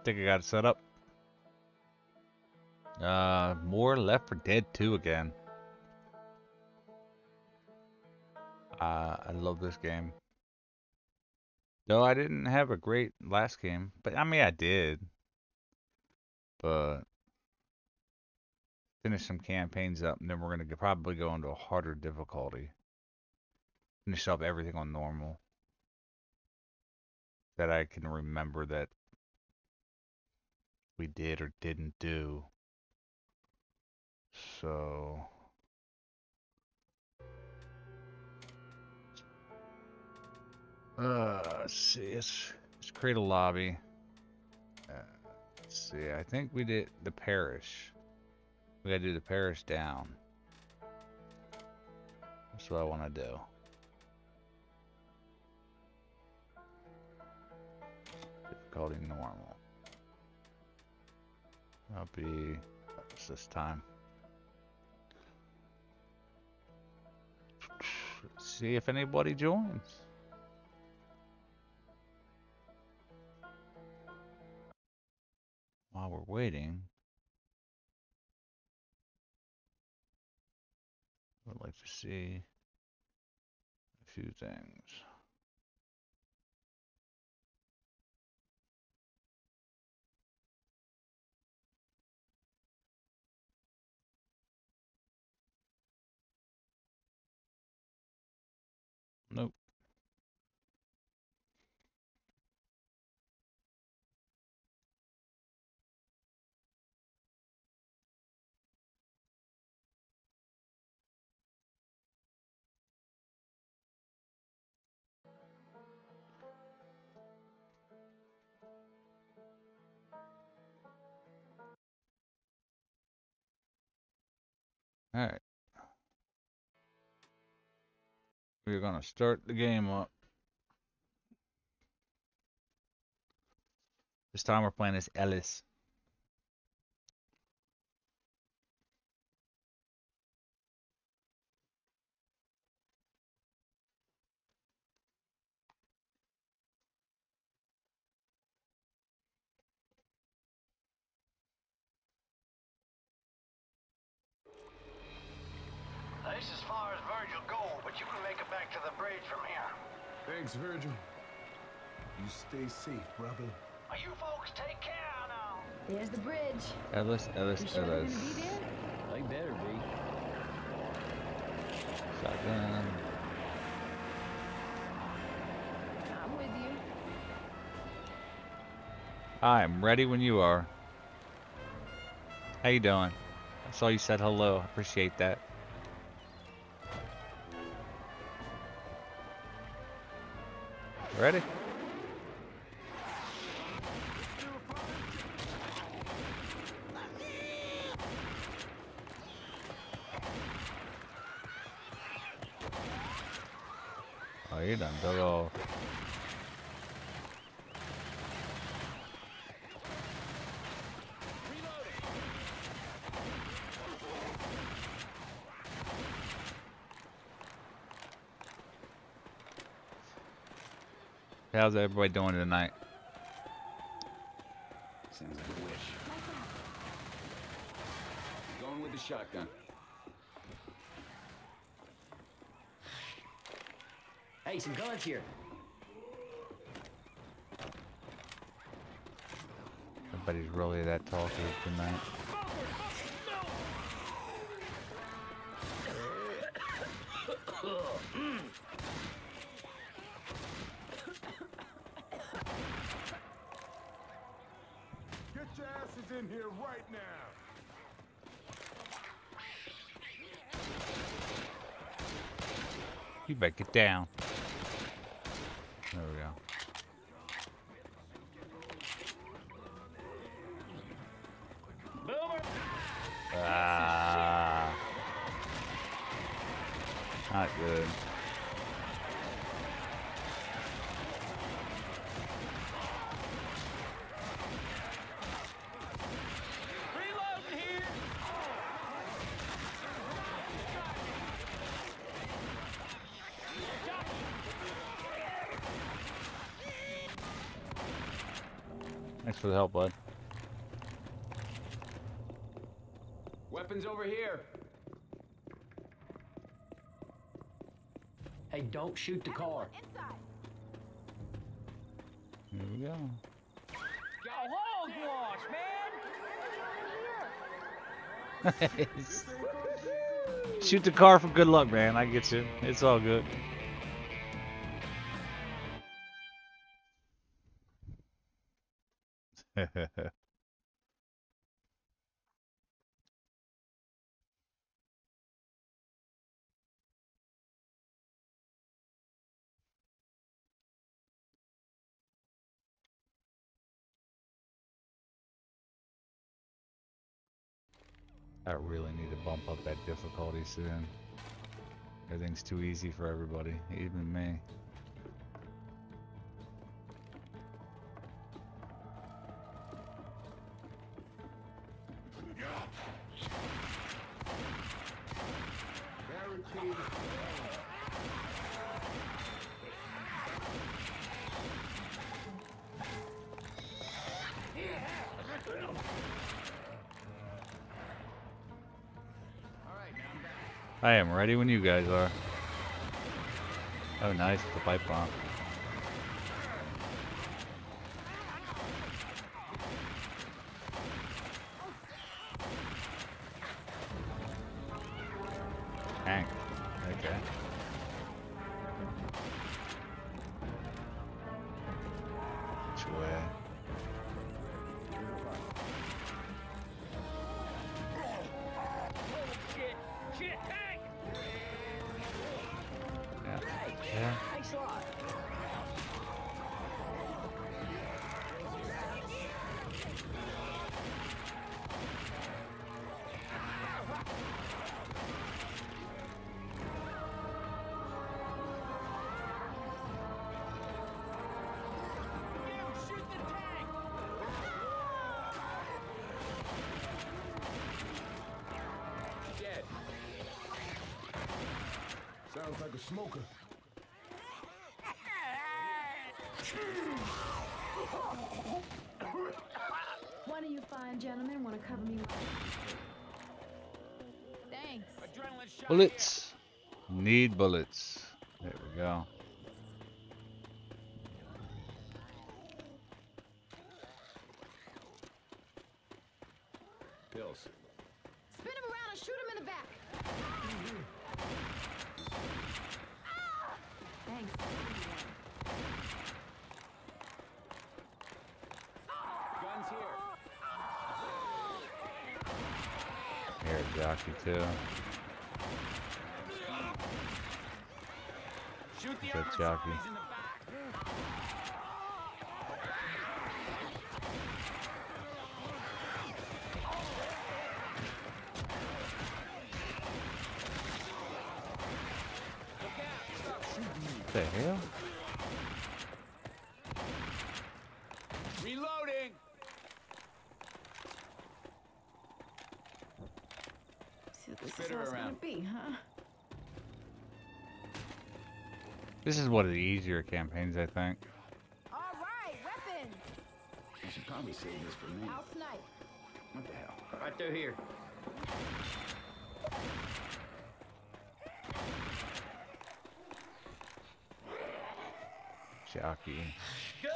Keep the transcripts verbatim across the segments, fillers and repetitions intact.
think I got it set up. Uh, more Left four Dead two again. Uh, I love this game. No, I didn't have a great last game, but I mean I did. But finish some campaigns up, and then we're gonna probably go into a harder difficulty. Finish up everything on normal that I can remember that we did or didn't do. So uh, let's see. Let's, let's create a lobby. Uh, let's see. I think we did the parish. We gotta do the parish down. That's what I want to do. Difficulty normal. I'll be. What's this time? Let's see if anybody joins. While we're waiting, I'd like to see a few things. Nope. All right. We're gonna start the game up. This time we're playing as Ellis. This is as far as Virgil go, but you can make it back to the bridge from here. Thanks, Virgil. You stay safe, brother. Well, you folks take care now. There's the bridge. Ellis, Ellis, You sure they're Ellis. gonna be there? They better be. Shotgun. I'm with you. I'm ready when you are. How you doing? I saw you said hello. I appreciate that. Ready? Oh, you done dug off. How's everybody doing tonight? Sounds like a wish. Going with the shotgun. Hey, some guns here. Nobody's really that talkative tonight. Get your asses in here right now. You better get down. There we go. Boomer! Ah, not good. Reloading here! Thanks for the help, bud. Weapons over here. Hey, don't shoot the car. Here we go. Go hogwash, man! Shoot the car for good luck, man. I get you. It's all good. I really need to bump up that difficulty soon. Everything's too easy for everybody, even me. I am ready when you guys are. Oh, nice, the pipe bomb. Tank. Okay. Which way? Yeah. Thanks a lot. Dead. Sounds like a smoker. One of you fine gentlemen want to cover me with... Thanks. Adrenaline shot. Bullets. Need bullets. There we go. Pills. Spin him around and shoot him in the back. Thanks. Guns here. Here, jockey too. Shoot the Good armor jockey. zombies in the back. What the hell? Reloading. See what this Spit is her all gonna around. be, huh? This is one of the easier campaigns, I think. All right, weapons. You should probably save this for me. I'll snipe. What the hell? Right through here. Jockey. Go!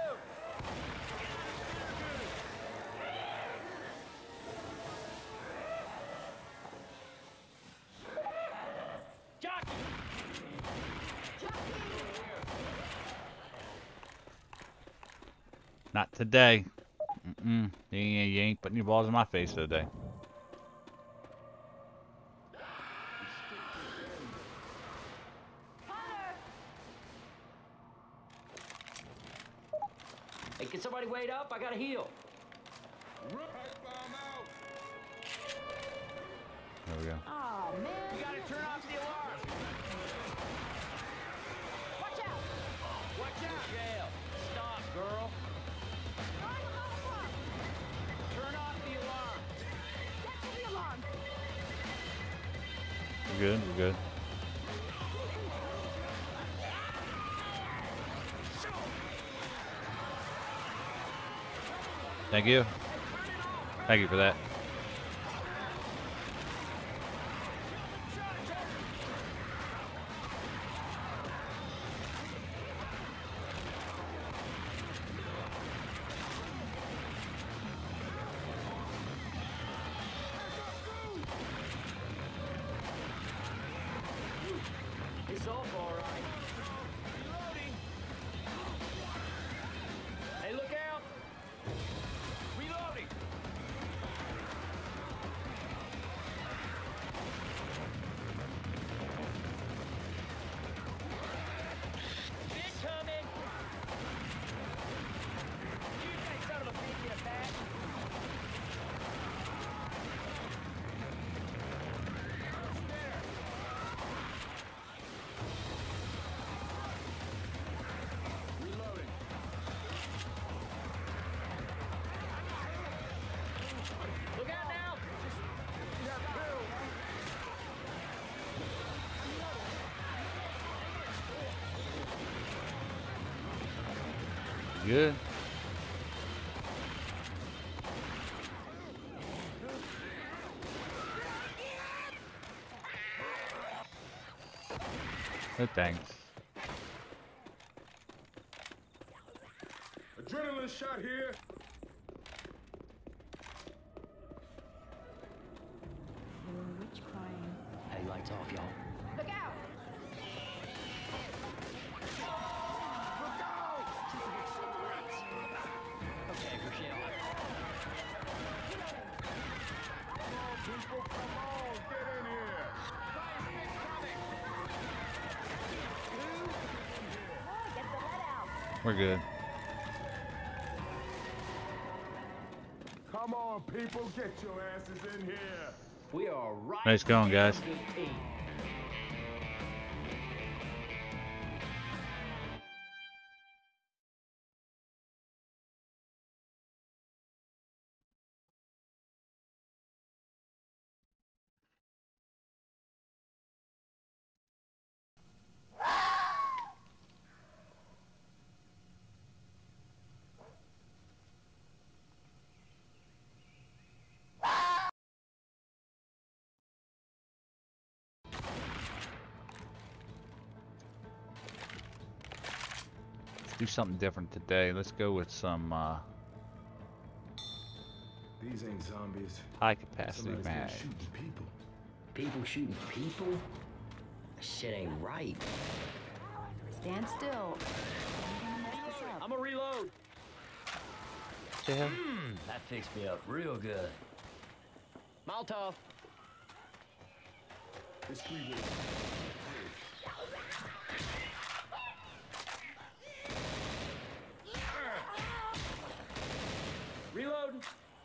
Jockey! Not today. Mm-mm. You ain't, you ain't putting your balls in my face today. Hey, can somebody wait up? I gotta heal. There we go. Oh man. You gotta turn off the alarm. Watch out. Watch out. Jail. Stop, girl. Turn off the alarm. Get to the alarm. We're good, we're good. Thank you. Thank you for that. It's off, all right. Reloading. Hey, look out. Reloading. Incoming. You think son of a bitch get a back? Reloading. Look out now. Good. Good, thanks. Adrenaline shot here. Little witch crying. Hey, lights off, y'all. Look out! Okay, Rochelle. People, come on, get in here. We're good. Come on, people, get your asses in here. We are right. Nice going, there, guys. good team. Do something different today. Let's go with some uh, These ain't zombies. high capacity Somebody's been mag. shooting people. People shooting people? That shit ain't right. Stand still. I'm gonna mess this up. I'm a reload. The hell? Hmm, that fixed me up real good. Molotov. It's three ways. Reloading.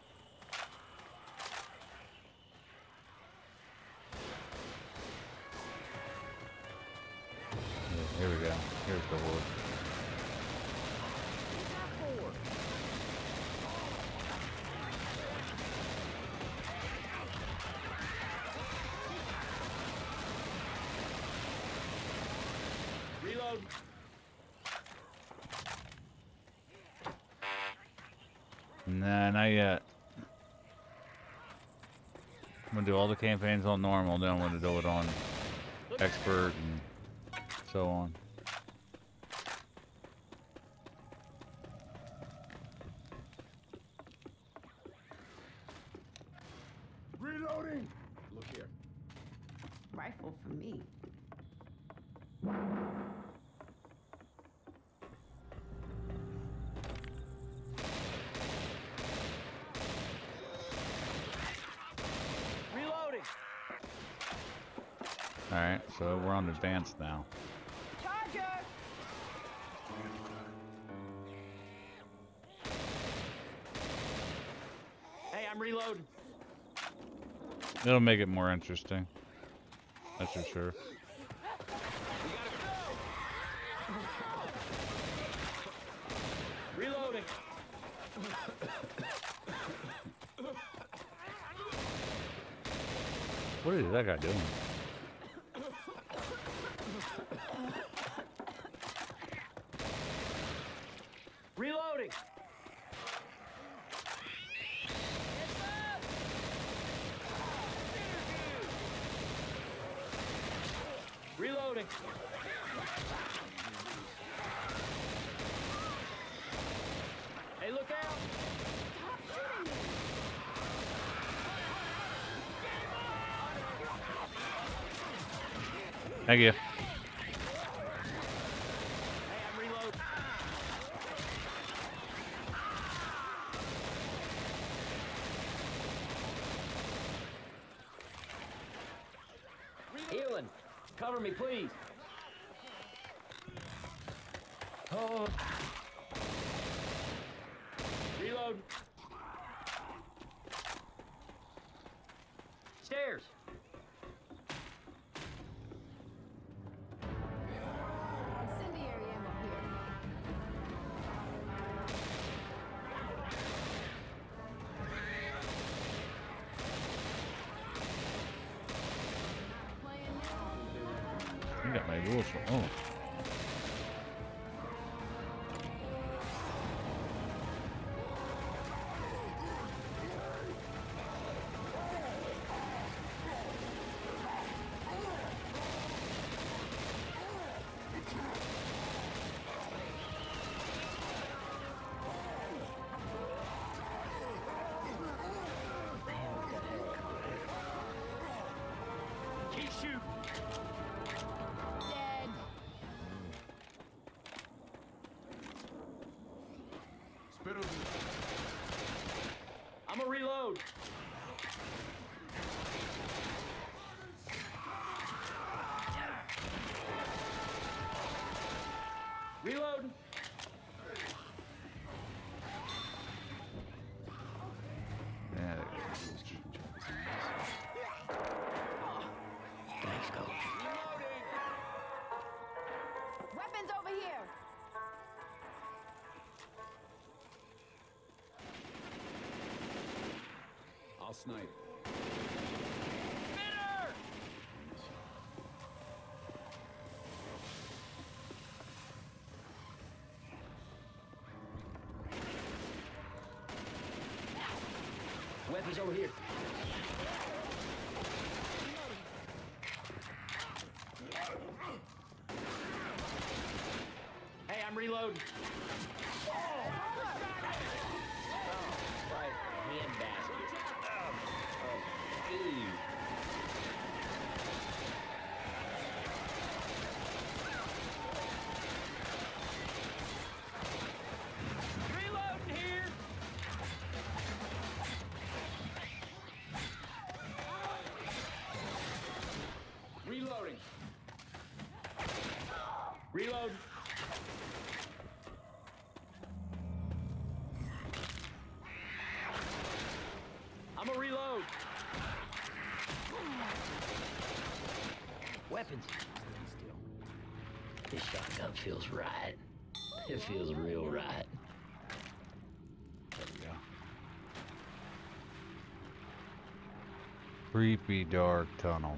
Yeah, here we go. Here's the horde. Reload. Nah, not yet. I'm gonna do all the campaigns on normal, then I'm gonna do it on expert and so on. Reloading. Look here. Rifle for me. Reloading. Alright, so we're on advanced now. Charger! Hey, I'm reloading. It'll make it more interesting. That's for sure. Reloading. What is that guy doing? Reloading. Reloading. Hey, look out! Thank you. Hey, I'm reloading. Healing. Cover me, please. Oh. Reload. Stairs. Incendiary ammo here. Playing now. You got my rules for oh. Keep shooting. Dead. Spit on I'm gonna reload. Reloading. Yeah, there Thanks, Coach. Weapons over here. I'll snipe. Spinner! Weapons over here. Hey, I'm reloading. Oh, right. Handbasket. Oh, oh, ew. Reloading here. Reloading. Reload. I'm gonna reload. Weapons. Stand still. This shotgun feels right. It feels real right. we go. Creepy dark tunnel.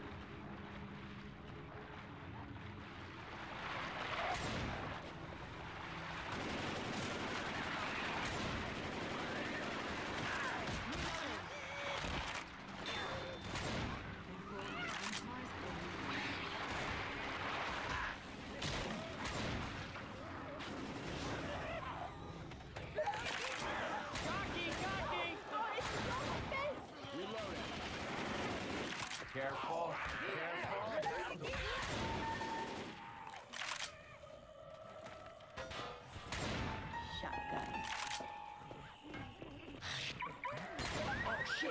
Cocky, cocky. Reloading. Careful. Careful. Shotgun. Oh, shit.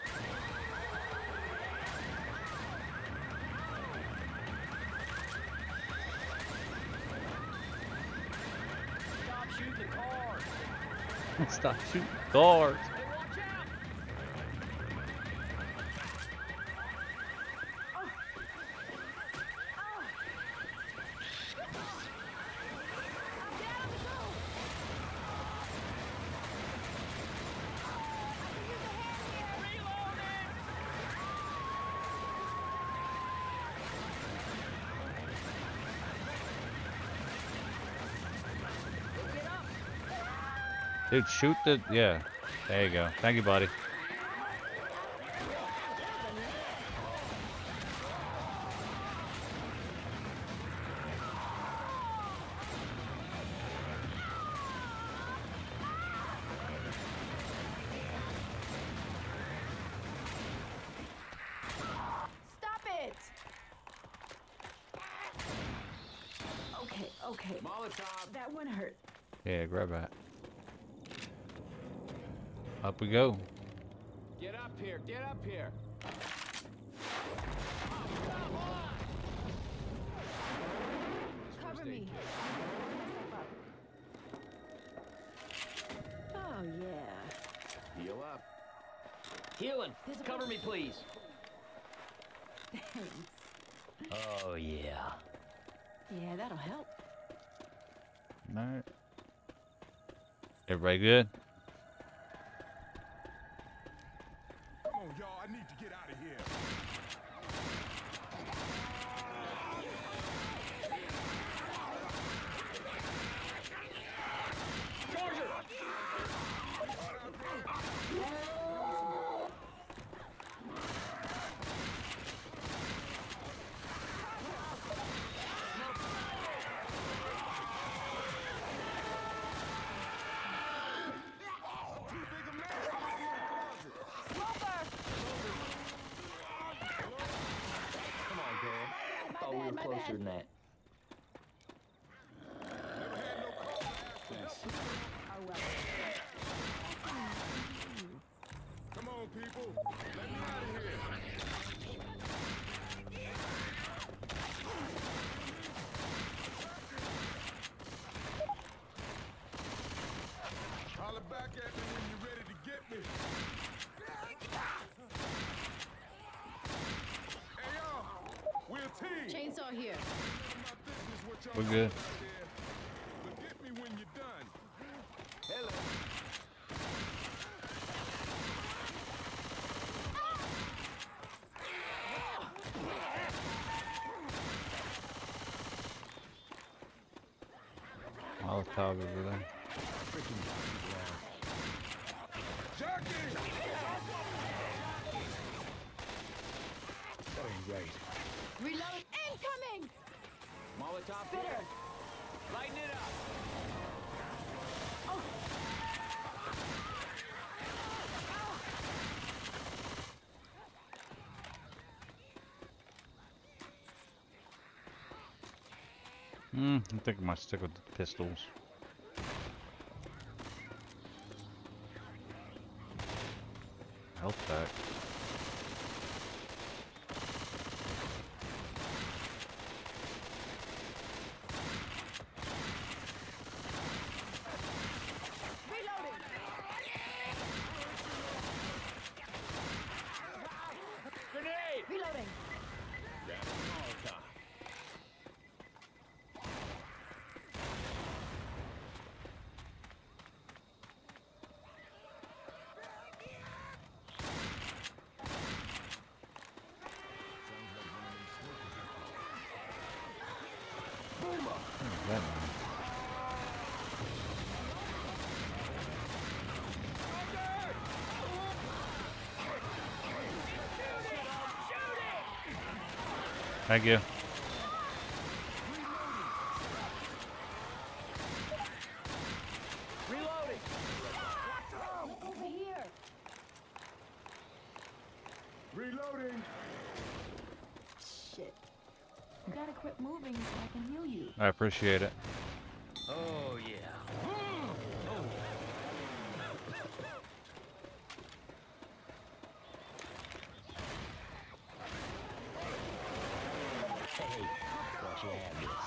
Stop shooting the car. Stop shooting cars. Hey, watch out. Dude, shoot the yeah. There you go. Thank you, buddy. Okay, okay. Molotov. That one hurt. Yeah, grab that. Up we go. Get up here. Get up here. Cover me. Oh, yeah. Heal up. Healing. There's a- Cover me, please. Thanks. Oh, yeah. Yeah, that'll help. Alright. Everybody good? Come on, y'all. I need to get out of here. Come on, girl. I thought we bad, were my closer bad. than that. Oh, well. Come on, people. Let me out of here. Holler back at me when you're ready to get me. Hey, y'all. We're a team. Chainsaw here. My business what y'all We're doing good. out there. But get me when you're done. Hello. Molotov over there. Jockey! Reload. Incoming! Molotov Spitter. here. Lighten it up. Hmm, I think I might stick with the pistols. Health pack. Reloading. Grenade. Reloading. Molotov. What is that now? Thank you. Reloading. Over here. Reloading. Shit. You gotta quit moving so I can heal you. I appreciate it. Oh, yeah. Hey, thought you had this.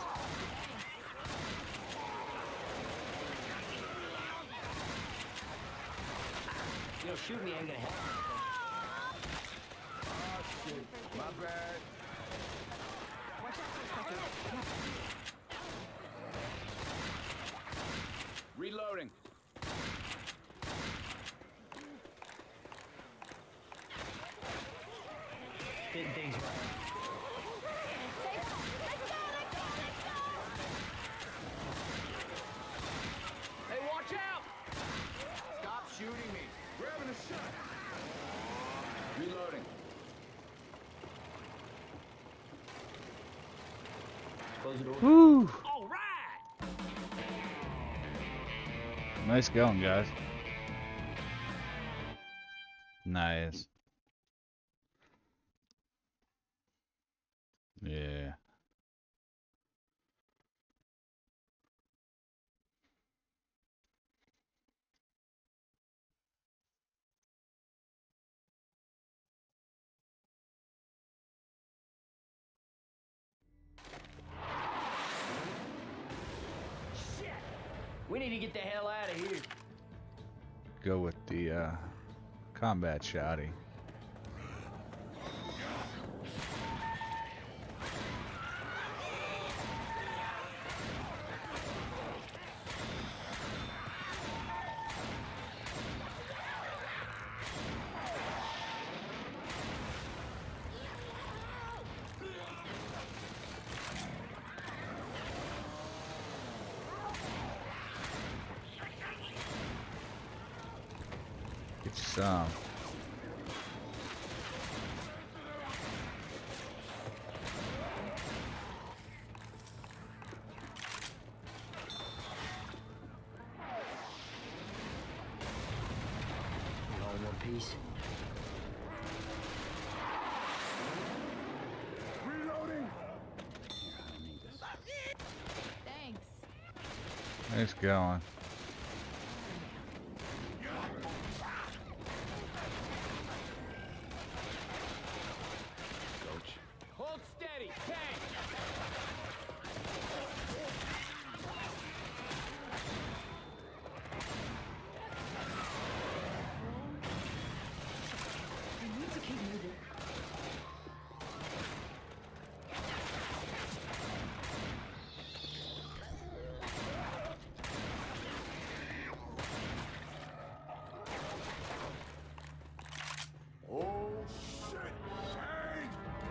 You know, shooting me ain't gonna help. Ah, shit. My bad. Reloading. Getting things right. Hey, watch out! Stop shooting me. Grabbing a shot. Reloading. Close the door. Woo! All right. Nice going, guys. Nice. Yeah. We need to get the hell out of here. Go with the uh, combat shouty. Get some. You all in one piece? Reloading. Thanks. It's going. Hold steady. Tank. We need to keep moving. Oh shit! Hey!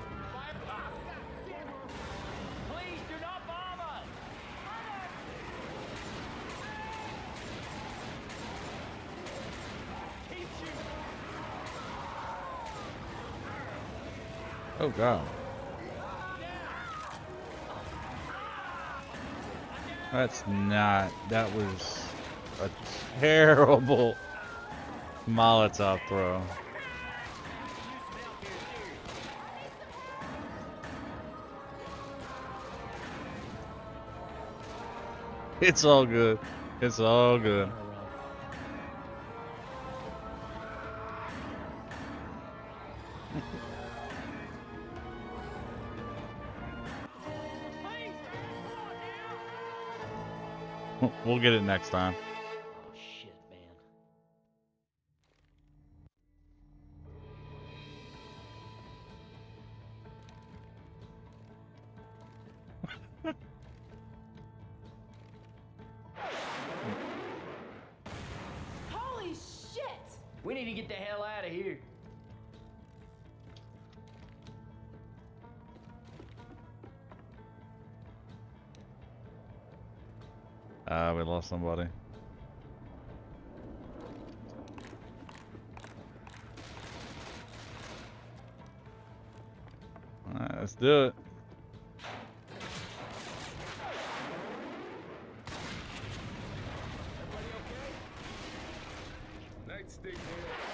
Please do not bomb us. Keep shooting. Oh god. That's not. That was a terrible Molotov throw. It's all good. It's all good. We'll get it next time. Oh shit, man. Holy shit! We need to get the hell out of here. Ah, we lost somebody. Alright, let's do it. Nightstick here.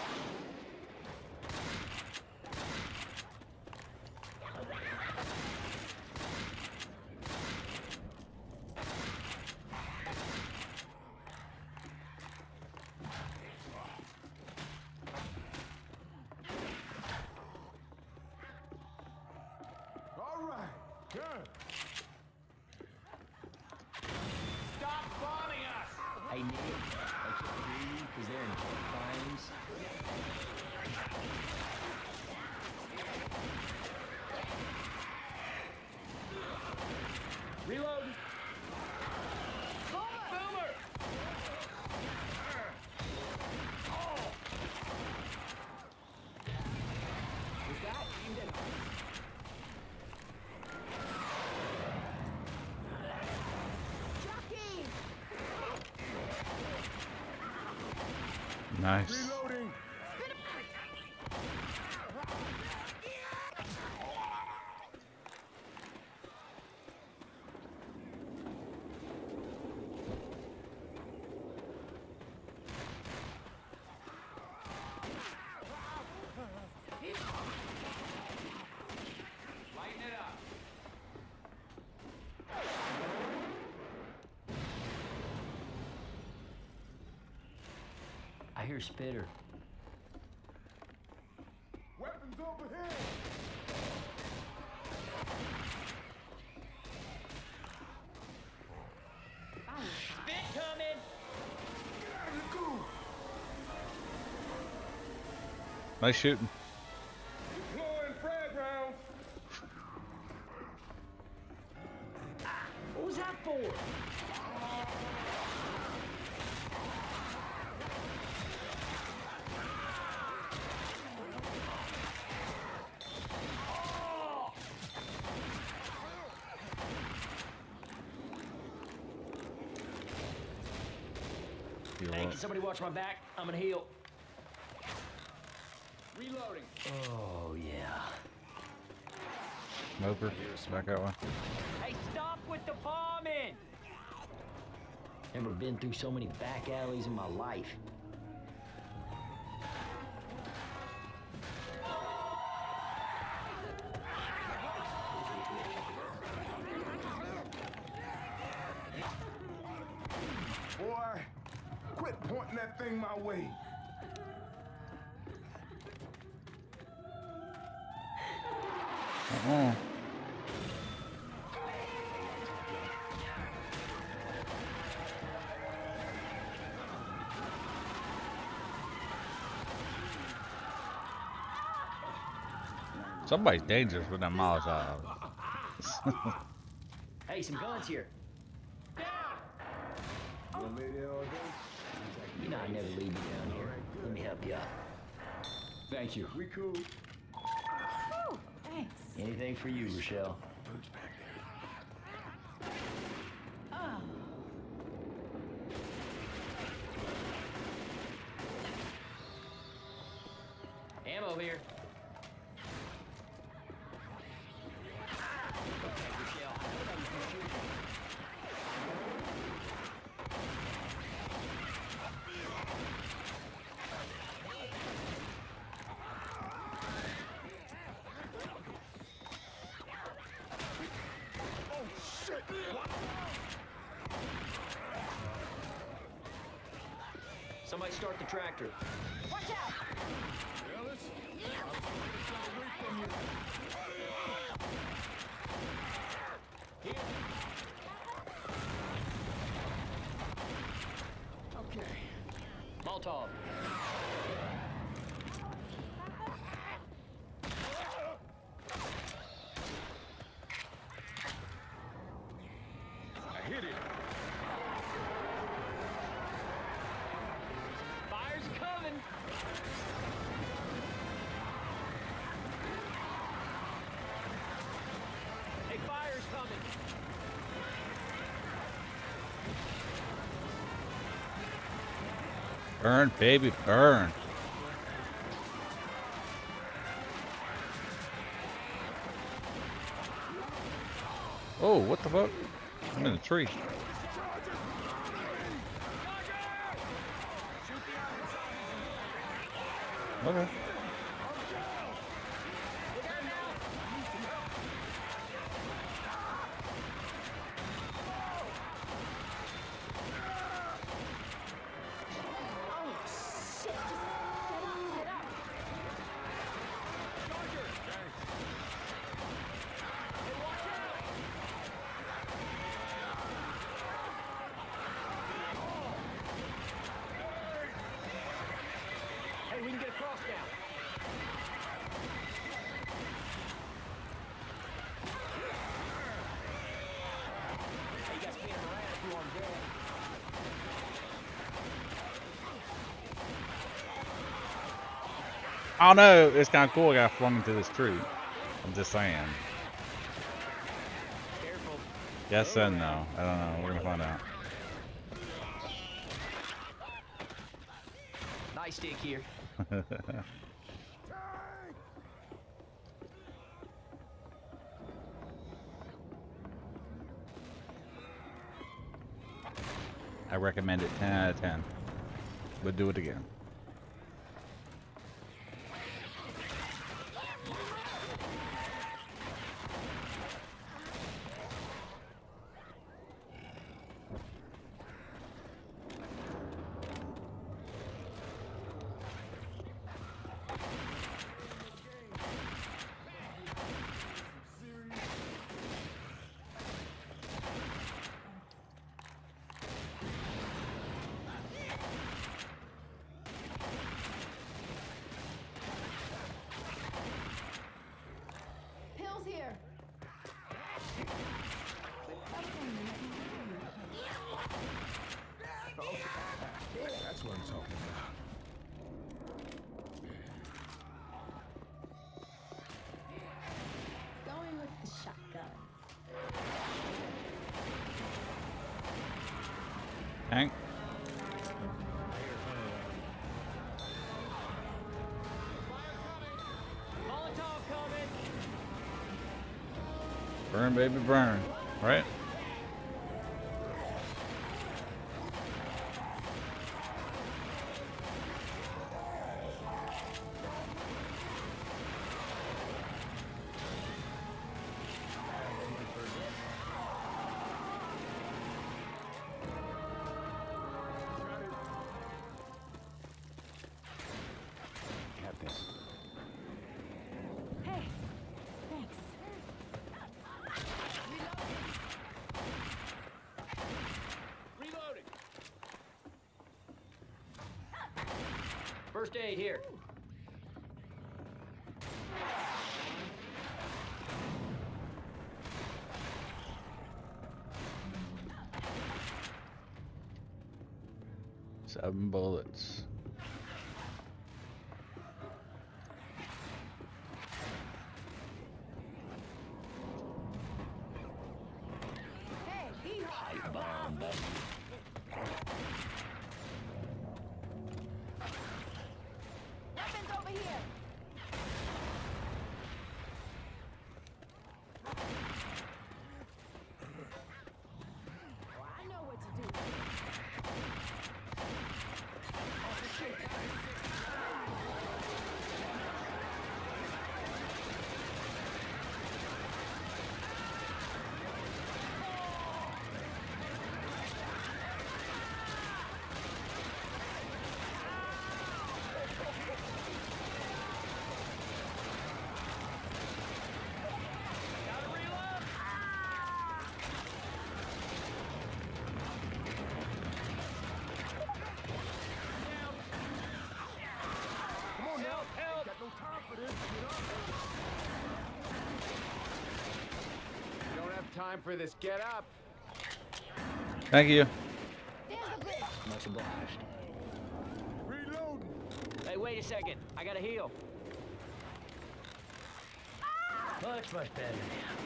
All right, good. Stop bombing us. Hey, Nick, I can't hear you because they're in flames. Reload. Boomer. Was that aimed at? Jockey! Nice. Reloading. Lighten it up. I hear Spitter. Weapons over here. Spit coming. Nice shooting. Deploying frag rounds. What was that for? You Hey, want- can somebody watch my back? I'm gonna heal. Reloading. Oh, yeah. Smoker. Back that way. Hey, stop with the bombing! Never been through so many back alleys in my life. Boy, quit pointing that thing my way. Uh-uh. Somebody's dangerous with that miles out. Hey, some guns here. You gonna lay there all day? You know I never leave you down here. Let me help you out. Thank you. We cool. Oh, thanks. Anything for you, Rochelle. Boots back there. Oh. Ammo here. Somebody start the tractor. Watch out! Ellis, I'm trying to stay away from you. Okay. Molotov. I hit it. Fire's coming. Hey, fire's coming. Burn, baby, burn. Oh, what the fuck? I'm in a tree. Okay. Oh, shit! Just get up, get up. Hey, we can get across now. Hey, you guys can't around if you want dead. I don't know. It's kind of cool. I got flung into this tree. I'm just saying. Careful. Yes and no. I don't know. We're gonna find out. Nice stick here. I recommend it ten out of ten. Would do it again. Hank? Molotov coming. Burn, baby, burn. Right? Got this. Hey, thanks. Reloading. First aid here. Seven bullets. Hey, hee-haw. Pipe bomb, baby. Weapons over here. Oh, I know what to do. Come on now. Help. Got no time for this. Get up. You don't have time for this. Get up. Thank you. There's the bridge. Much obliged. Reloading. Hey, wait a second. I gotta heal. Much, much better now.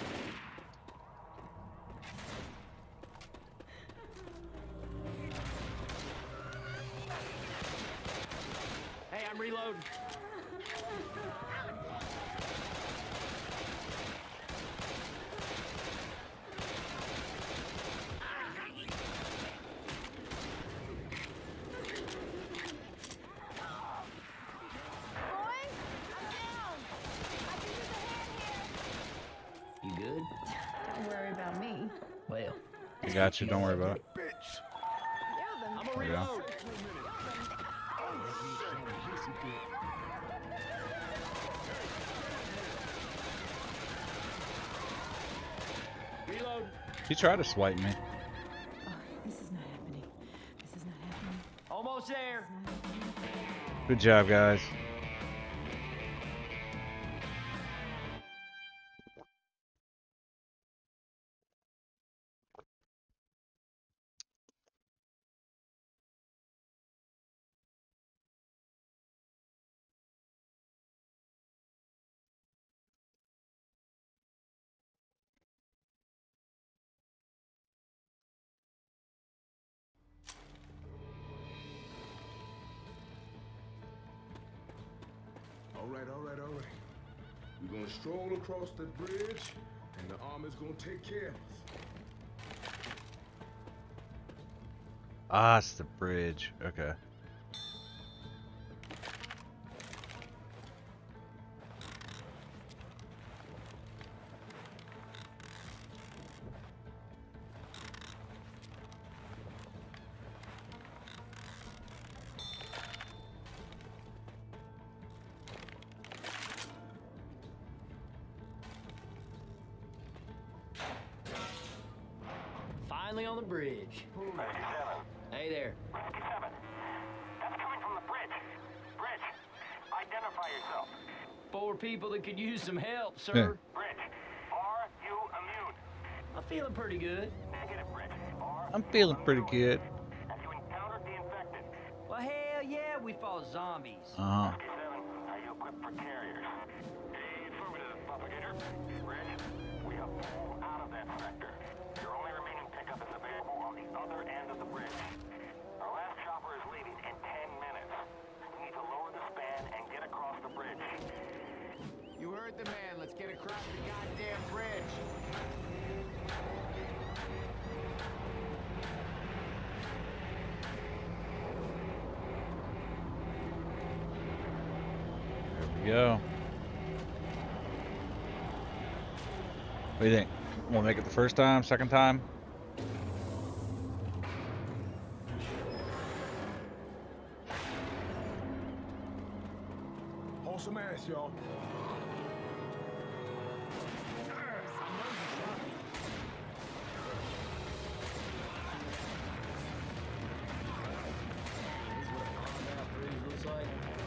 Hey, I'm reloading. Boys, I'm down. I can use a hand here. You good? Don't worry about me. Well, I got you. Don't worry about it. Bitch. You're the I'm There gonna we go. reload. Reload. He tried to swipe me. Oh, this is not happening. This is not happening. Almost there. Good job, guys. All right, all right, all right. We're gonna stroll across the bridge, and the army's gonna take care of us. Ah, it's the bridge. Okay. Finally on the bridge. Hey there. fifty-seven. That's coming from the bridge. Bridge, identify yourself. Four people that could use some help, sir. Yeah. Bridge, are you immune? I'm feeling pretty good. Negative, Bridge. Are I'm feeling pretty good. Have you encountered the infected? Well, hell yeah, we fought zombies. Uh huh. fifty-seven, are you equipped for carriers? Affirmative, propagator. Bridge, we have pulled out of that sector. Your only remaining pickup is available on the other end of the bridge. across the goddamn bridge. There we go. What do you think? We'll make it the first time, second time? Hold some ass, y'all. This is what a bombed out bridge looks like.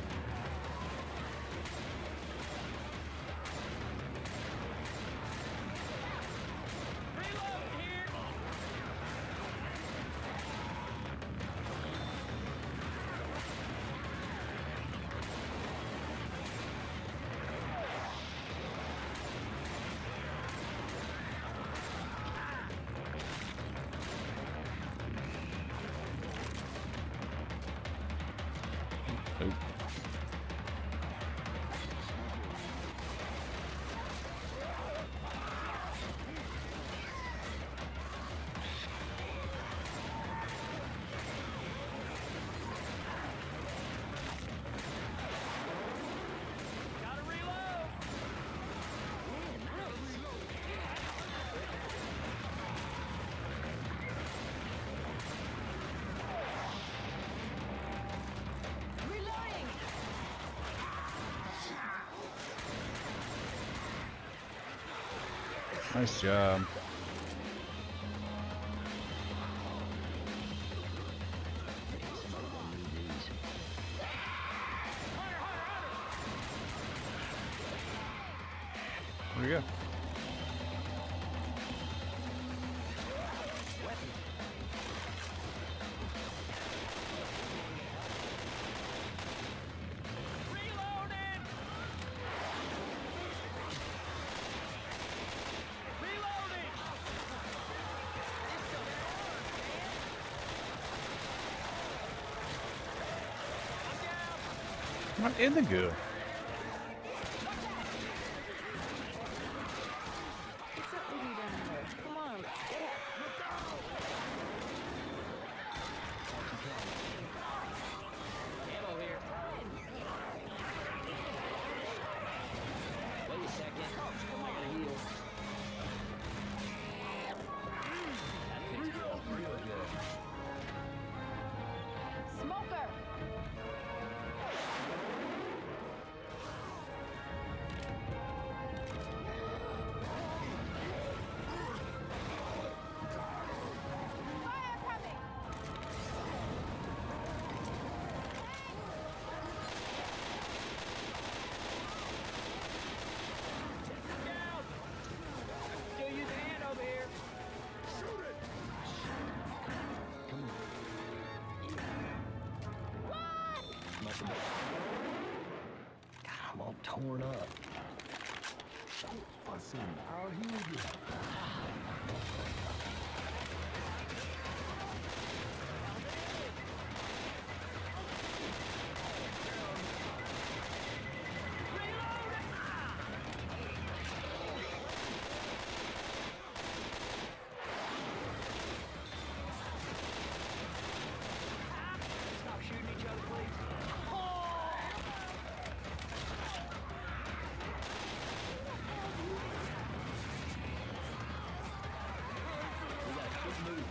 Reload here. Oop. Gotta reload. Reloading! Nice job. Smoke on me, dudes. There we go. Reloading. Reloading. I'm in the goo. What's up with you down there? Come on, let's get it. Ammo here. Wait a second. I gotta heal. That fits real, real good. Smoker! Fire coming! Down. Still using hand over here. Muscle. God, I'm all torn up. I see. I'll heal you. Stop shooting each other, please. We got a quick move.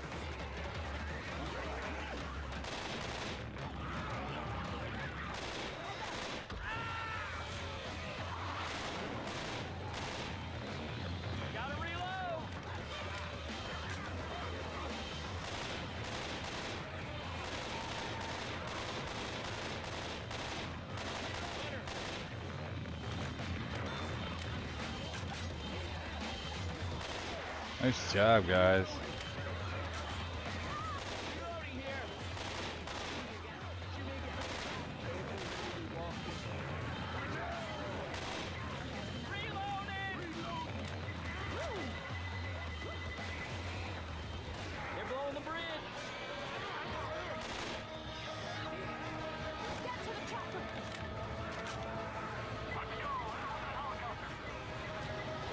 Gotta reload. Nice job, guys. Reloading here. Reloading. They're blowing the bridge. Get to the chopper!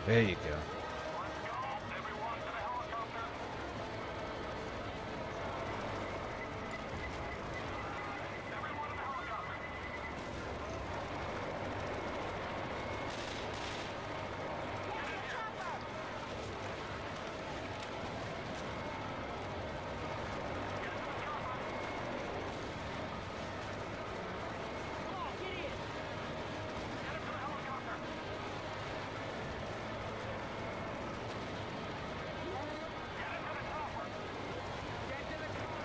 There you go. Everyone to the helicopter. Everyone in the helicopter. Come on, get in. Get him to the helicopter. Get him to the chopper. Get to the car.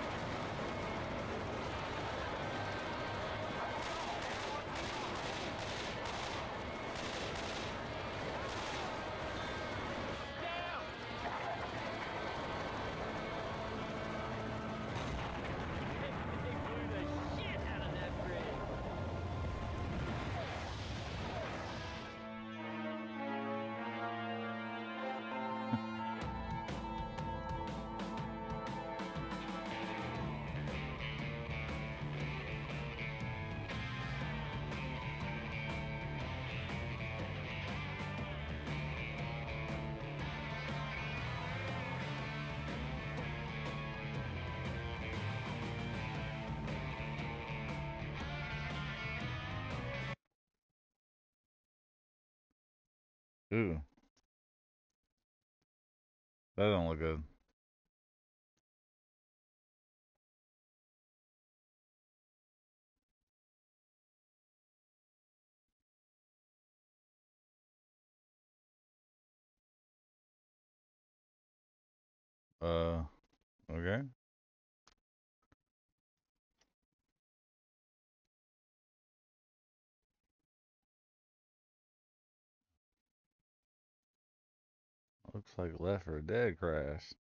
Down. They blew the shit out of that bridge. Ooh. That don't look good. Uh, okay. Looks like Left four Dead crashed.